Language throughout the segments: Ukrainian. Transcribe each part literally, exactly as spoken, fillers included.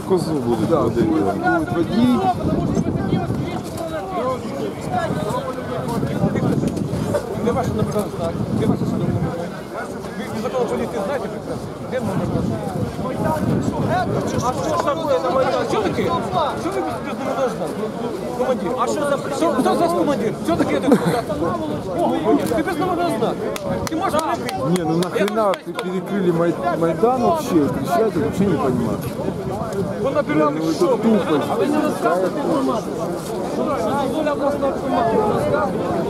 козу будуть водити. Будуть водій. Де ваша номерна знак? Де ваша номерна знак? Ви закон поліції знаєте прекрасно? Де номерна знак? А що ж таке на Майдані? Що таке? Що ви без номерного знаку? Командир. А що за причина? Хто з вас командир? Що таке этот командир? Ти без номерного знаку. Ти можеш мене бити? Не, ну нахрена перекрыли Май... Майдан вообще? Кричать, я вообще не понимаю. Он набирал Ну что? это тупо. А ви не розказуєте інформацію? Доля власного розказує.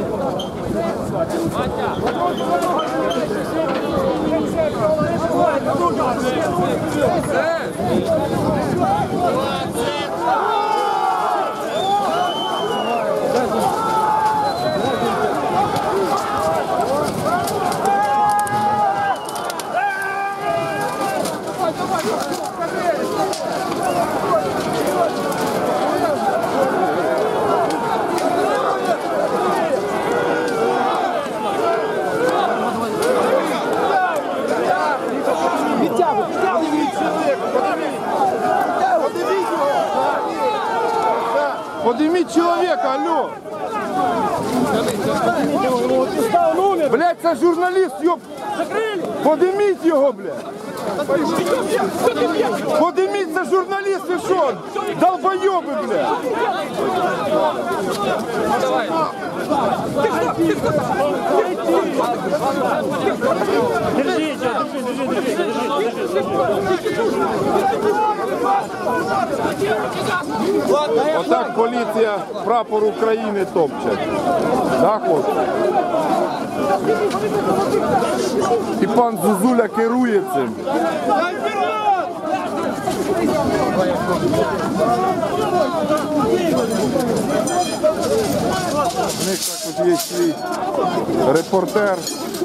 Поднимите человека, алло! Блять, це журналіст, ёб! Подниміть його, блядь! Подниміть, це журналіст, ви що? Долбойоби, блядь! Держите, держите, Отак поліція прапор України топче. Так, хлопці? І пан Зозуля керує цим. У них також є свій репортер.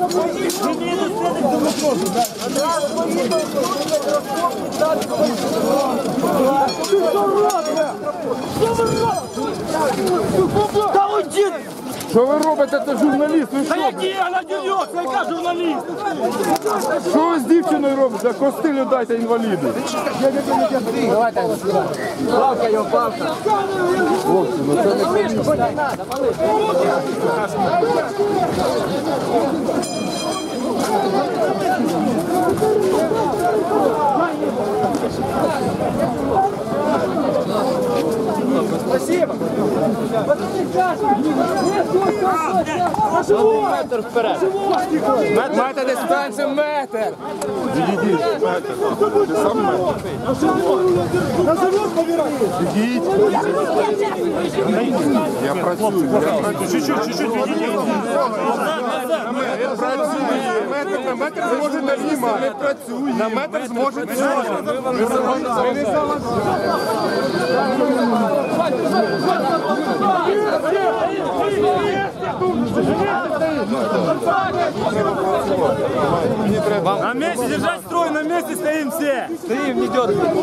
Що ви робите, це журналіст? Ви що? яка журналіст? Що ви з дівчиною робите? Костилю дайте інваліду. Давайте, палка його, палка. Хлопці, ну це не поліція. Спасибо. Метр вперед. Метр дистанцію, метр. Відійдіть, метр. Ти сам метр. Відійдіть. Я працюю. Я працюю. Чуть-чуть, чуть-чуть відійдіть. Я працюю. На метр зможете знімати. Не працюю. На метр зможете знімати. Ви не На месте держать строй, на месте стоим все. Стоим, не дергаем.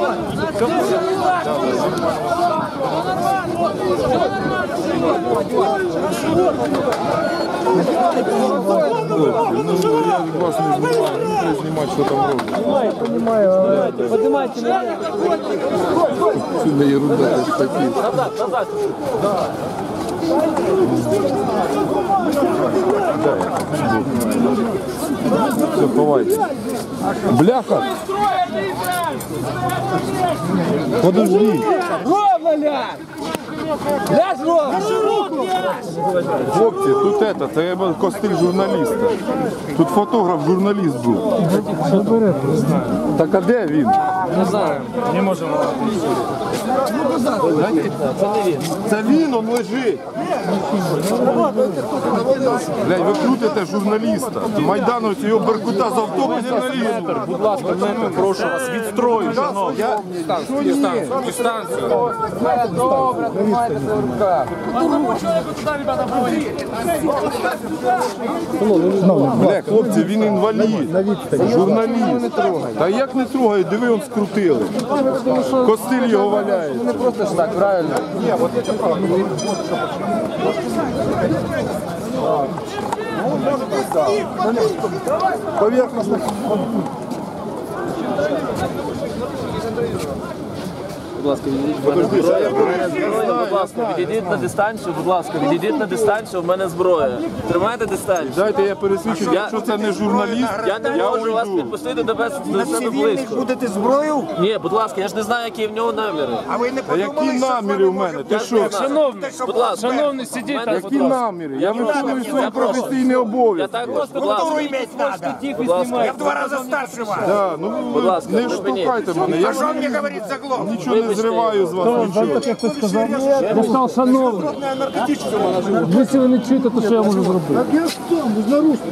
Ну, я від вас не знімаю, не треба знімати, що там робить. Понимаю, поднимайте меня. Це не ерунда, це ж такі. Назад, назад. Все, ховайте. Бляха! Подожди. Ровно ляг! Ляж ровно! Хлопці, тут это, треба костиль журналіста. Тут фотограф журналіст був. Так а де він? Не знаю. Не можемо. Це він, он лежить. Блядь, ви крутите журналіста. Майдановці його беркута з автобуса нарізали. Будь ласка, метр, прошу вас, відстрою, шановні. Я... Дистанцию, дистанцию. Добре, тримайте це в руках. Бля, хлопці, він інвалід. Журналіст. Та як не трогає, диви, он скрутили. Костиль його валяє. Не просто ж так, правильно? Ні, от це правильно. Поверхностно. Будь ласка, відійдіть. В мене зброя. В мене зброя, будь ласка, відійдіть на дистанцію, будь ласка, відійдіть на дистанцію, в мене зброя. Тримайте дистанцію. Дайте я пересвідчу, Я- якщо це не журналіст, Я не можу вас уйду. підпустити до без- до себе близько. Будете зброю? Ні, будь ласка, я ж не знаю, які в нього наміри. А ви не А які наміри у мене? Ти що? Шановний, Будь ласка, шановний, сидіть мене- там, Які наміри? Я виконую свої Я прошу. професійні Я обов'язки. також, будь ласка. Культуру иметь надо. Будь ласка. Я в два раза старше вас. Да, ну Будь ви ласка, не припиніть. штовхайте мене, я А ж что он мне говорит заглох? нічого не зриваю з вас, нічого. Я сказав, шановний. Якщо ви не чуєте, то що я можу зробити? Так я що, на русском,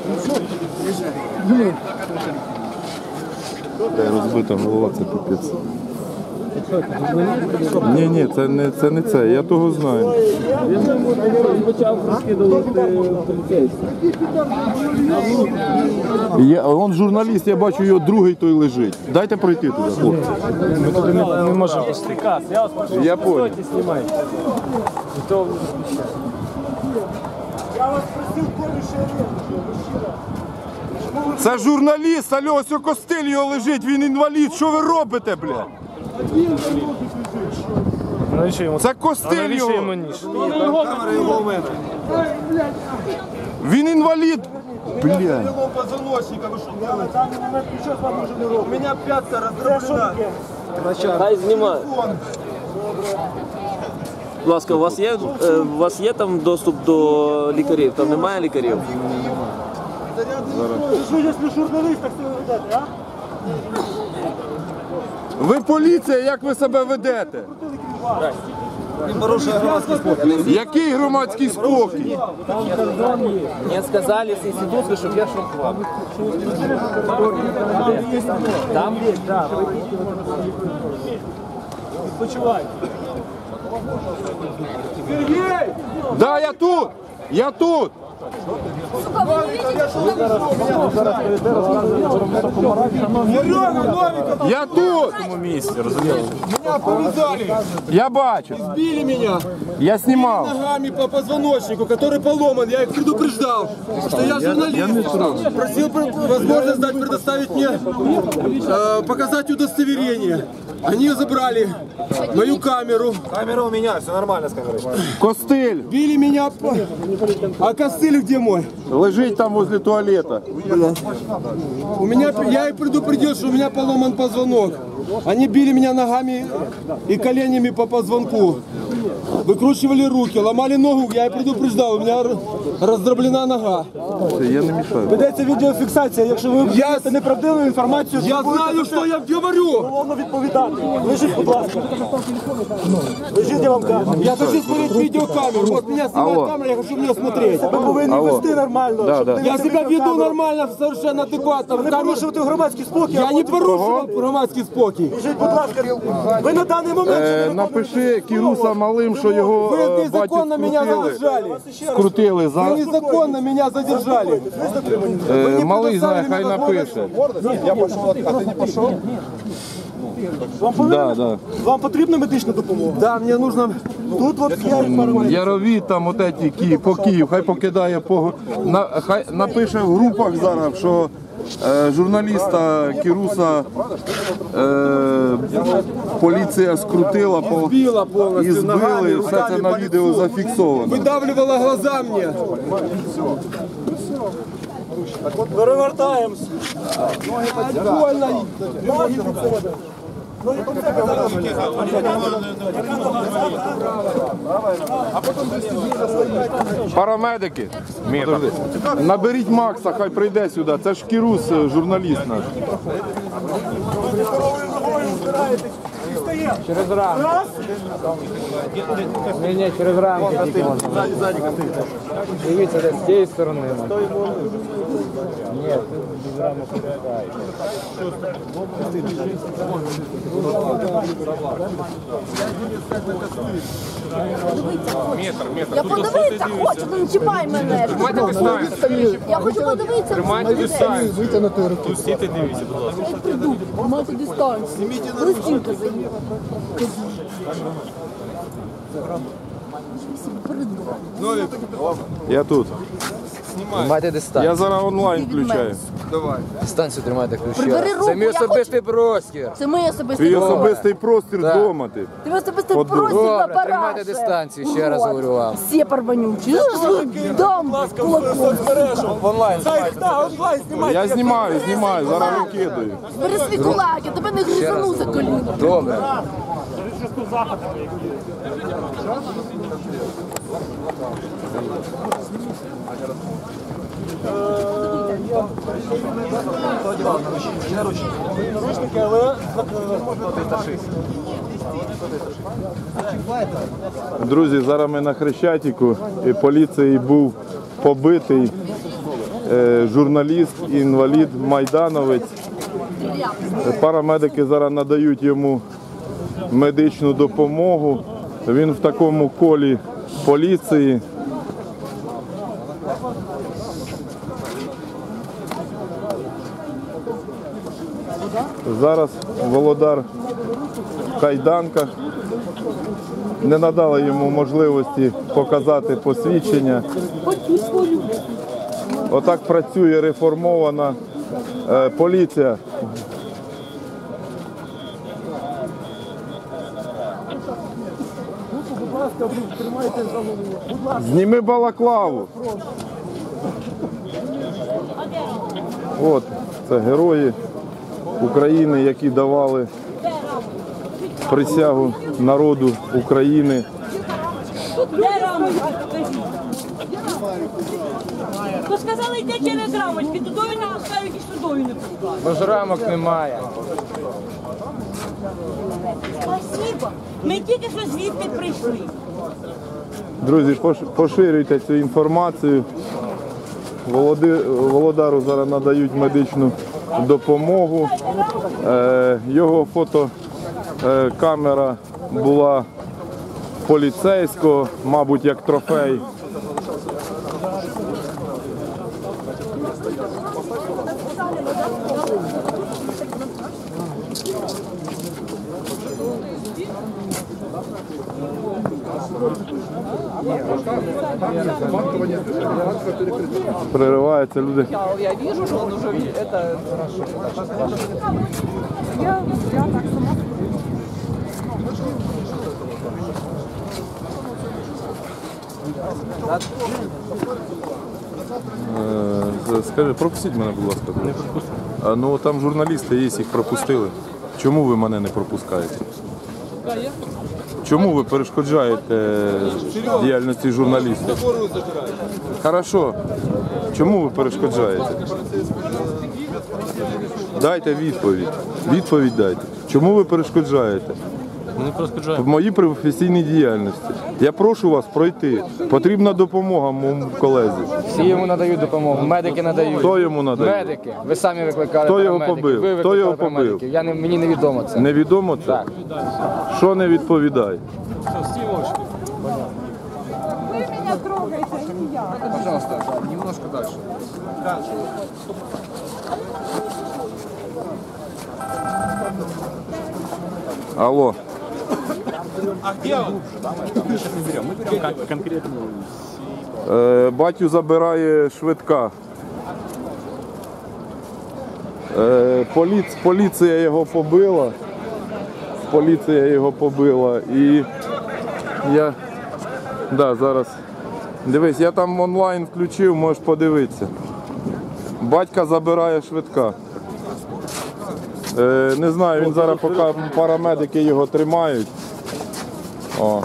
Де розбита голова, це капець. Ні, ні, це не це не це, я того знаю. Почав розкидувати поліцейських. Я, он журналіст, я бачу, його другий той лежить. Дайте пройти туди, хлопці. не можемо приказ. Я вас прошу, Я понял. знімайте. Це журналіст, алло, ось у Костиль його лежить, він інвалід. Що ви робите, бля? Навіщо йому? Це Костиль Навіщо йому його. ніж? Він інвалід. Бля. У мене п'ятка роздроблена. Хай знімає. Будь ласка, у вас є, е, у вас є там доступ до лікарів? Там немає лікарів? Що, якщо журналіст, так що ви ведете, а? Ви поліція, як ви себе ведете? Який громадський спокій? Мне сказали с института, чтобы я шел к вам. Там есть, да. Да, я тут! Я тут! Я тут! Меня повязали, Я бачу. били меня Я знімав. ногами по позвоночнику, который поломан. Я их предупреждал, что я журналист. Просил про- возможность дать предоставить мне э, показать удостоверение. Они забрали мою камеру. Камера у меня, все нормально с камерой. Костиль Били меня. по- А костыль где мой? лежить там возле туалета. У меня, я их предупредил, что у меня поломан позвонок. Они били меня ногами и коленями по позвонку. Выкручивали руки, ломали ногу, я их предупреждал, у меня р- раздроблена нога. Я не мішаю. Ведеться відеофіксація, якщо ви даєте неправдиву інформацію, я знаю, що я говорю. Головно відповідати. Лежіть, будь ласка. Лежіть, я вам кажу. Я хочу смотреть видеокамеру. Вот меня снимает Алло. камера, я хочу в нее смотреть. Ви повинні Алло. вести нормально. Да, щоб да. не Я себя веду нормально, совершенно адекватно. Ви порушуєте громадський спокій. Я не порушував громадський спокій. Лежіть, будь ласка. Ви на даний момент Е, напиши Кіруса малим, що його Ви е, батю незаконно мене скрутили. задержали. Скрутили Вы за. незаконно меня задержали. Е, малий знає, хай напише. Я пошел, а ти не пошел? Вам, Да, да. Вам потрібна медична допомога? Да, мені нужно. Тут вот я Ярові там от ті Ки- по Київ, хай покидає по на, хай напише в групах зараз, що е, журналіста Кіруса е, поліція скрутила по Збила повністю і збили. ногами, Все це руками на по відео лицу. зафіксовано. видавлювала глаза мне. Перевертаємось. Больно. Парамедики, подожди. Наберіть Макса, хай прийде сюди. Це ж Кірус, е, журналіст наш. Через рамки. Ні, ні, через рамки тільки можна. Дивіться, десь з цієї сторони. Ні, тут без рамок не пускають. Я подивитися хочу, ну не чіпай мене. Я хочу подивитися. Тримайте дистанцію. Витягнути руки. Пустіть, дивіться, будь ласка. Я прийду, тримайте дистанцію. Листівка заїхала. Я тут. Знімайте дистанцію. Я зараз онлайн включаю. Дистанцію тримайте ключі. Прибери руку, Це мій я особистий простір. Це ми особистий Твій простір. особистий простір Так. вдома ти. Ти особистий Подумай. простір на Добре, параше. тримайте дистанцію, ще раз говорю вам. Всі порванючі. Дам кулаком. Так, онлайн знімайте. Я знімаю, знімаю, зараз викидаю. Бери свій кулак, я тебе не гризану за коліно. Добре. Наручники, але Друзі, зараз ми на Хрещатику, і поліцією був побитий е, журналіст, інвалід, майдановець. Парамедики зараз надають йому медичну допомогу. Він в такому колі поліції. Зараз Володар в кайданках. Не надали йому можливості показати посвідчення. Отак працює реформована е, поліція. Зніми балаклаву. От, це герої України, які давали присягу народу України. Де рамочки? То сказали, йде через рамочки, туди не пускають і сюди не пускають. Бо ж рамок немає. Спасибо. Ми тільки що звідти прийшли. Друзі, пош- поширюйте цю інформацію. Володи- Володару зараз надають медичну допомогу. Е, Його фотокамера була поліцейського, мабуть, як трофей. Пририваються люди. Я вижу, що він уже это Е, Скажи, пропустіть мене, будь ласка. Не пропустили. Ну там журналісти є, їх пропустили. Чому ви мене не пропускаєте? Чому ви перешкоджаєте діяльності журналістів? Хорошо. Чому ви перешкоджаєте? Дайте відповідь. Відповідь дайте. Чому ви перешкоджаєте? В моїй професійній діяльності. Я прошу вас пройти. Потрібна допомога моєму колезі. всі йому надають допомогу, медики надають. Хто йому надає? Медики. Ви самі викликали Хто його парамедиків. побив? Ви Хто викликали його побив? парамедиків. Я не, мені невідомо це. Невідомо це? Так. Що не відповідає? Пожалуйста, немножко дальше. Алло. Е, Батю забирає швидка. Е, поліц, поліція його побила. Поліція його побила. І я. Да, зараз. Дивись, я там онлайн включив, можеш подивитися. Батька забирає швидка. Е, не знаю, він зараз поки парамедики його тримають. О.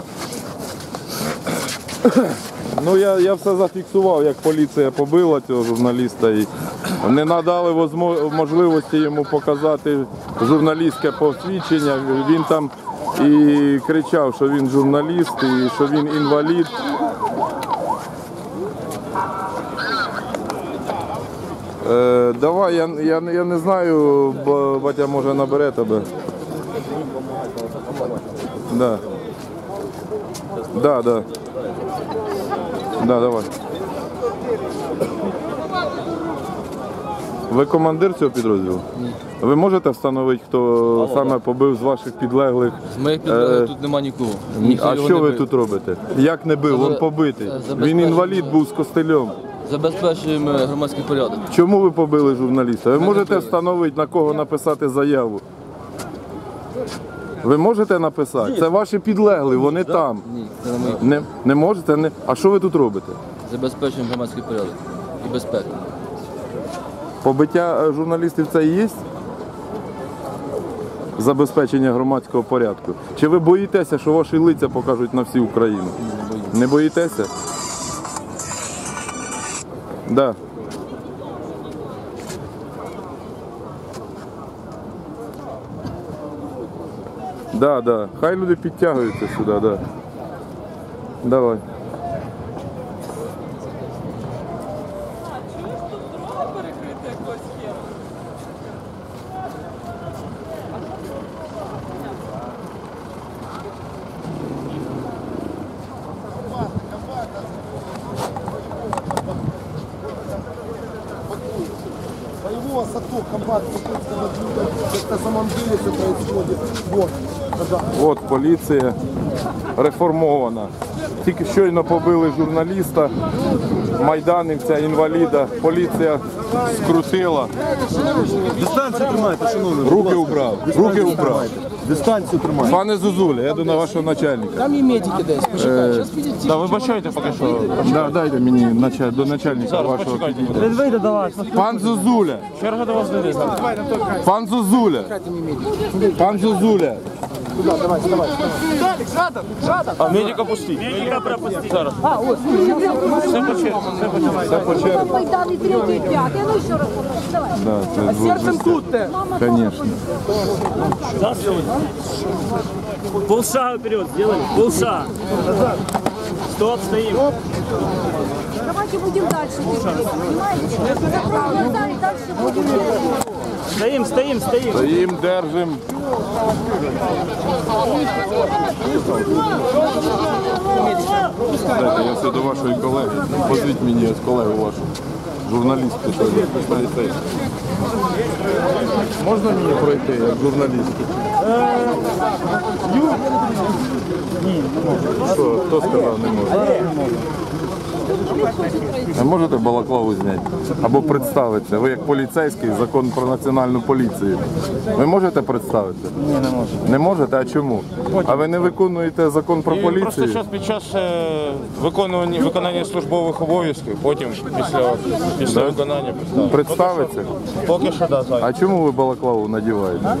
Ну я, я все зафіксував, як поліція побила цього журналіста і не надали возмо- можливості йому показати журналістське посвідчення. Він там і кричав, що він журналіст і що він інвалід. Е, давай, я, я, я не знаю, бо батя може набере тебе. Да. Да, да. Да, давай. Ви командир цього підрозділу? Ні. Ви можете встановити, хто саме побив з ваших підлеглих? З моїх підлеглих тут нема нікого. А що ви тут робите? Як не бив? Він побитий. Він інвалід був з костелем. Забезпечуємо громадський порядок. Чому ви побили журналіста? Ви можете встановити, на кого написати заяву? Ви можете написати? Це ваші підлеглі, вони там. Ні, це не мої. Не, не можете? Не... А що ви тут робите? Забезпечуємо громадський порядок і безпеку. Побиття е, журналістів це і є? Забезпечення громадського порядку. Чи ви боїтеся, що ваші лиця покажуть на всю Україну? Не боїтеся? Да. Да, да. Хай люди підтягуються сюди, да. Давай. Боевого сату комбат Сокольского блюда, как на самом деле все происходит. Вот, пожалуйста. От поліція реформована. Тільки щойно побили журналіста, майданівця, інваліда. Поліція скрутила. Дистанцію тримайте, шановний. Руки убрав. Руки убрав. Дистанцію тримайте. Пане Зозуля, я до на вашого начальника. Там і медики десь. Почекай, зараз підійти. Да, вибачайте поки що. Да, дайте мені началь- до начальника вашого підійти. Вийде до вас. Пан Зозуля. Черга до вас вийде. Пан Зозуля. Пан Зозуля. А медика пусти. Медика пропусти. Зараз. Це по черзі. Майдан і третій, і п'ятий. Ну ще раз, давай. Да, це серцем тут те. Звісно. Полшага вперед сделали. Полшага. Стоп, стоим. Давайте будем дальше двигаться, понимаете? Закроем глаза и дальше будем двигаться. Стоим, стоим, стоим. Стоїм, держим. Дайте, я все до вашої колеги. Позвіть мені ось колегу вашу. Журналістку. поліцейську. Можна мені пройти як журналіст? Ні, не можу. Що, хто сказав не можу? А можете балаклаву зняти? Або представитися? Ви як поліцейський, закон про національну поліцію. Ви можете представитися? Ні, не можу. Не можете? А чому? А ви не виконуєте закон про Просто поліцію? зараз під час е, виконування, виконання службових обов'язків, потім після, після виконання представити. Представитися? Поки що да, зайнято. А чому ви балаклаву надіваєте?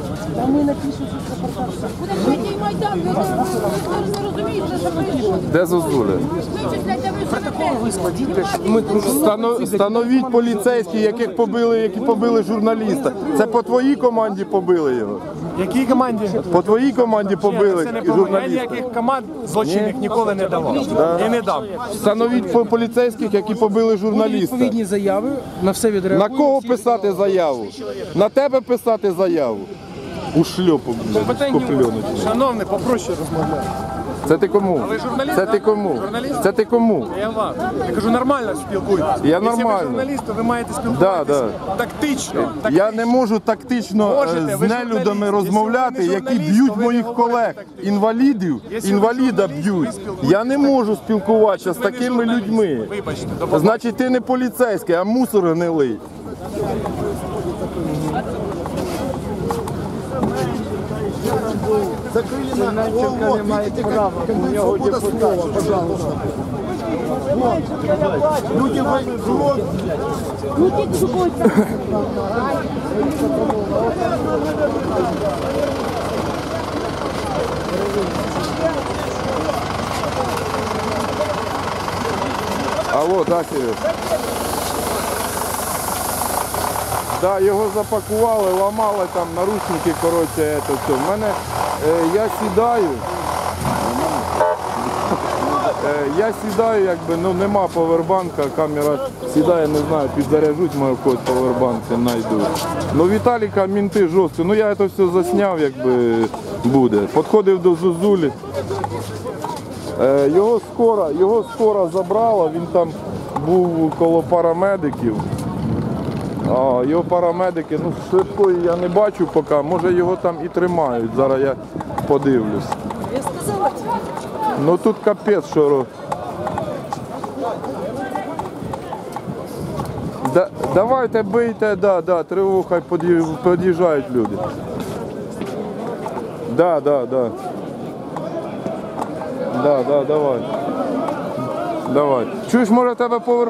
Який Майдан? Ви не розумієте, що происходит. Де Зозуля? Вичисляйте ви себе. Станов- Становіть поліцейські, яких побили, які побили журналіста. Це по твоїй команді побили його? Якій команді? По твоїй команді побили Це не помогає. Я журналіста? ніяких команд злочинних ніколи не давав. І не дам. Встановіть по- поліцейських, які побили журналіста. Відповідні заяви, на все На відреагують. кого писати заяву? На тебе писати заяву? У шльопу, блядь, скопльоночну. Шановний, попроще розмовляти. Це ти кому? журналіст, Це ти да? кому? Журналіст? Це ти кому? Я вам. Я кажу, нормально спілкуйтесь. Я Якщо нормально. ви журналіст, то ви маєте спілкуватися Да, тактично. Я тактично. не можу тактично е, Можете, з ви нелюдами журналіст. розмовляти, Якщо ви які не журналіст, б'ють то ви моїх не говорите колег, тактично. інвалідів, Якщо ви інваліда журналіст, б'ють. ви спілкуєтесь Я не можу спілкуватися з Ви не такими журналіст. людьми. Вибачте, до побачення. Значить, ти не поліцейський, а мусор гнилий. Закрыли на голову, видите, как, как свобода слова, пожалуйста. Вот. Люди воюют. Ну, тільки шукуються. Алло, да, Сереж? Да, його запакували, ламали там наручники, коротше, це все. В мене, е, я сідаю, е, я сідаю, якби, ну нема повербанка, камера сідає, не знаю, підзаряжуть мою когось повербанк, знайду. Ну Віталіка мінти жорстко, ну я це все засняв, якби буде. Підходив до Зозулі. Е, Його скоро, його скоро забрала, він там був коло парамедиків. А, його парамедики, ну швидкої я не бачу поки, може його там і тримають, зараз я подивлюсь. Ну тут капець, що ро- Да, давайте бийте, да, да, тривогу, хай під'їж- під'їжджають люди. Да, да, да. Да, да, давай. Давай. Чуєш, може тебе повер...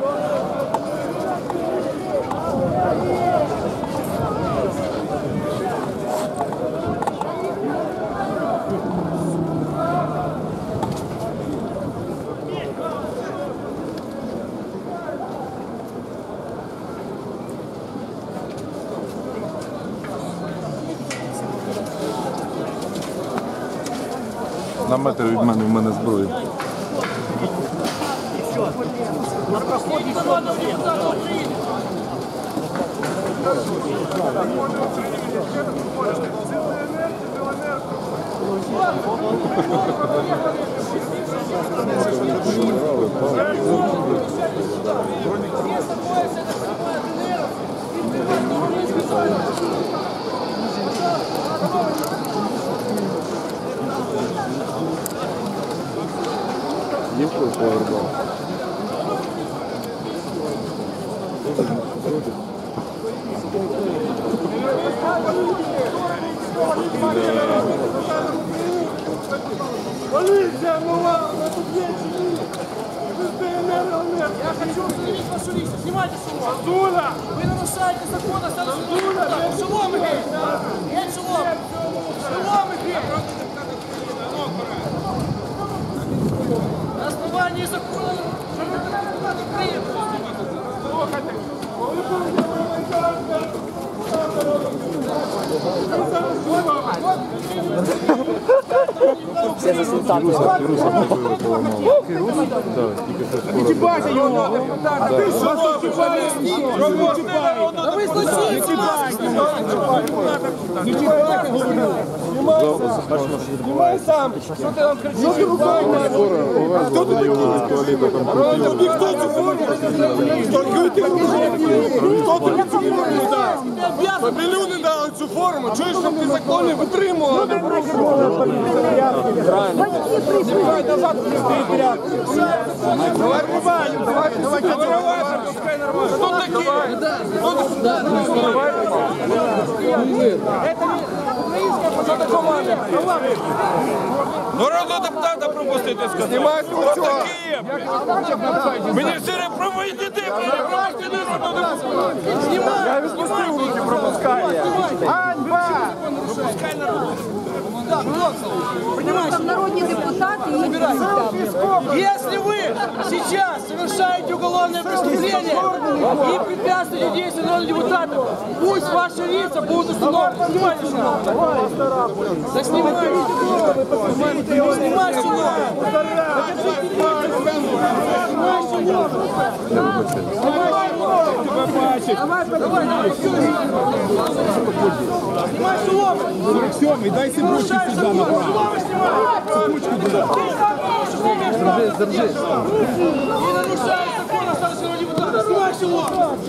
На метр від мене, в мене зброя. Ніхто повернув. Полиция, мала, на тут вечер. Я хочу установить вашу личность. Снимайте шелом. Зуля! Вы нарушаете закон о статусе депутата. Шелом их! Нет шелом! Шелом их! На основании закона Все результати. Чіпайте його! Ти що робиш? А ви злочинці! Не чіпайте, говорю! Знімай сам! Що ти нам кричиш? Хто ти такий? Тобі хто цю форму? Хто тобі цю форму дав? Тобі люди дали цю форму! Чуєш, щоб ти закон не витримував? Давай назад, давай рубай, давай, давай, давай, пускай нормально. Кто такие? Это не украинская посада команда. Народного депутата пропустити, сказав. Знімай тут чого? Хто такі? Мені все не проводите, блядь, пропустити народного депутата. Знімай. Я відпустив руки, пропускай. Ганьба! Пропускай народного. Понимаете, народные депутаты и Если вы сейчас совершаете уголовное преступление и препятствуете действию народных депутатов, пусть ваши лица будут установлены. Снимайте шелом. Да снимайте. Снимай шелом. Снимай шелом. сорок сьомий, дай символки сюда направо. Держи, держи. Не нарушай закон о статусе народного депутата. Снимай шелом.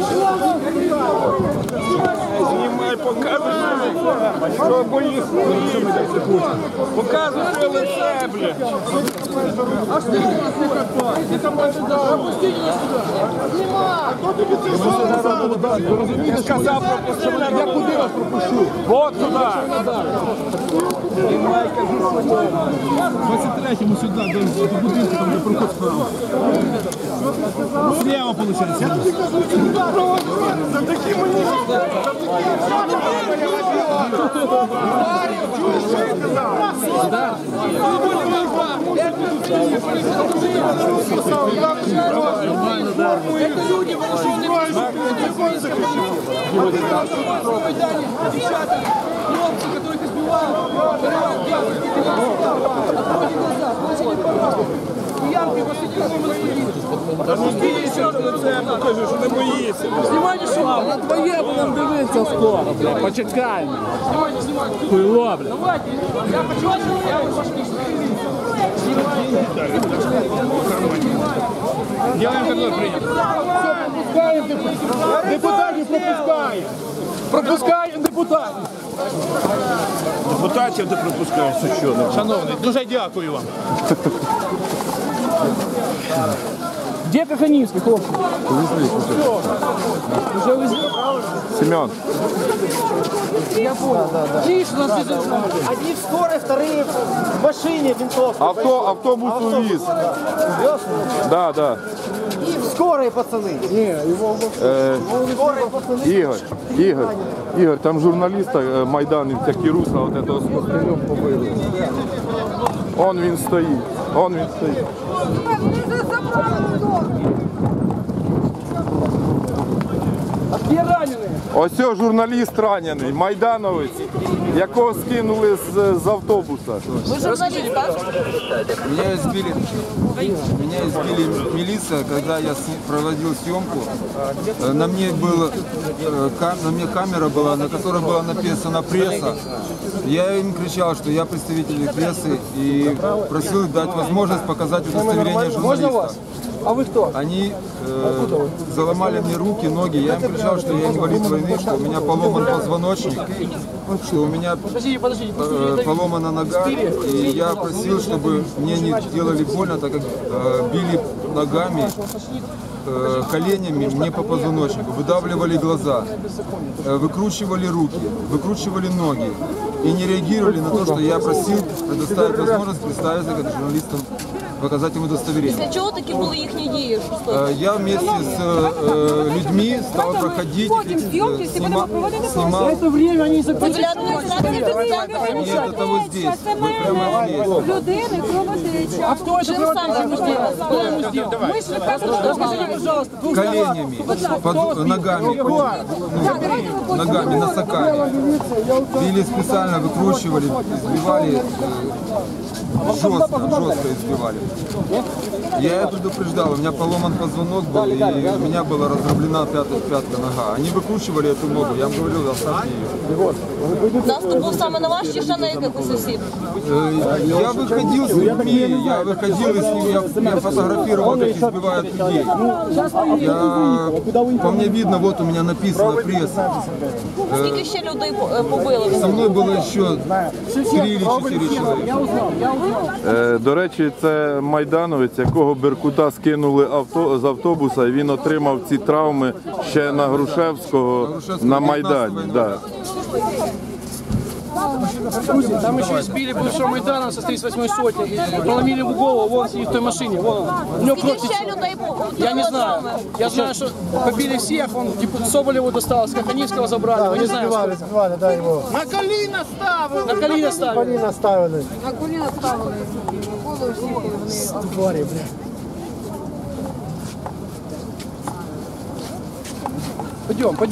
Снимай, показывай. Что боишься? Показывай свое лице, блядь. А что у вас не копать? Это больше даже. Опустите нас сюда. Снимай. А кто тебе ты сказал? Вы разумеете, сказал пропустил. Я куда вас пропущу? Вот сюда. Снимай, кажу, двадцять третьому сюда, до будинку, там, де проход справа. Слева, получается. Я тобі кажу, сюди проводити. За такі мені. Это люди, хлопцы, которых избивают, открывают девушки, отводите глаза, получили пожалуйста. Пьянки посадили, мы распределили. Распустили еще раз на лице, покажи, что не боится. Снимайте шелом. На твоє будемо дивитися скоро, бля, почекай. Снимайте, снимайте. Хуйло, бля. Давайте, я хочу, я пошли. Делаем такой принят. Пропускаем депутатів, пропускаем. Пропускаємо депутатів. Депутатів ти пропускаєш, що? Шановний, дуже дякую вам. Де Каханівський, хлопці? Семен. Я понял. Видишь, у нас здесь одни в скорой, вторые в машине винтовки. Авто, автобус увіз. Да, да. И в скорой, пацаны. Е, Скорой, пацаны. Ігор, Ігор, Ігор, там журналіста е, майданівця Кіруса, от этого з костелем побили. Он він стоїть, он він стоїть. А где раненые? Ось цього журналіст ранений, майдановець, якого скинули з, з автобуса. Ви журналіст, так? Меня избили, меня избили милиция, когда я сни- проводил съемку. Э, На мне, было, э, ка- на мне камера была, на которой была написана пресса. Я им кричал, что я представитель прессы, и просил дать возможность показать удостоверение журналиста. А вы кто? Они э, заломали мне руки, ноги. Я им кричал, что я инвалид войны, что у меня поломан позвоночник, что у меня Подождите, подождите. э, поломана нога. И я просил, чтобы мне не делали больно, так как э, били ногами, э, коленями мне по позвоночнику, выдавливали глаза, э, выкручивали руки, выкручивали ноги. И не реагировали на то, что я просил предоставить возможность представиться как журналистам, показать им удостоверение. Для чого такі були їхні дії? Э, Я вместе с э, людьми стал проходить, э, снима- снимал. Это время они Це для адміністрації президента. Нет, это вот здесь, вот прямо здесь. Людини кровотеча. А кто это Чим сам кровотечение сделал? Кто ему сделал? Ми ж кажемо, що Скажите, пожалуйста, двух словах. Коленями, под ногами, ну, ногами, носоками. Били специально, выкручивали, избивали, э, жестко, жестко избивали. Я предупреждал, у меня поломан позвонок был, и у меня была раздроблена пятая, пятка нога. Они выкручивали эту ногу, я им говорил, оставьте ее. Наступ був саме на вас чи ще на якихось осіб? Э, Я выходил с людьми, я выходил и с ними, я, я фотографировал, как избивают людей. Я, по мне видно, вот у меня написано пресса. Скільки ще людей по- побили? Со мной было еще три или четыре человека. Е, До речі, це майдановець, якого Беркута скинули авто, з автобуса, і він отримав ці травми ще на Грушевського на Майдані. Да. Там еще избили бывшего Майдана со тридцать восьмой сотни. И проломили ему голову, вон сидит в той машине. Вон он. У него кровь Скільки ще течет. людей побили? Я не знаю. Я знаю, что побили всех. Он типа Соболеву досталось, Каханинского забрали. Я не знаю. сколько. Збивали, да, його. На коліна ставили. На коліна ставили. Коліна ставили. На коліна ставили. Голову всі вони. Тварі, бля. Пойдем, пойдем.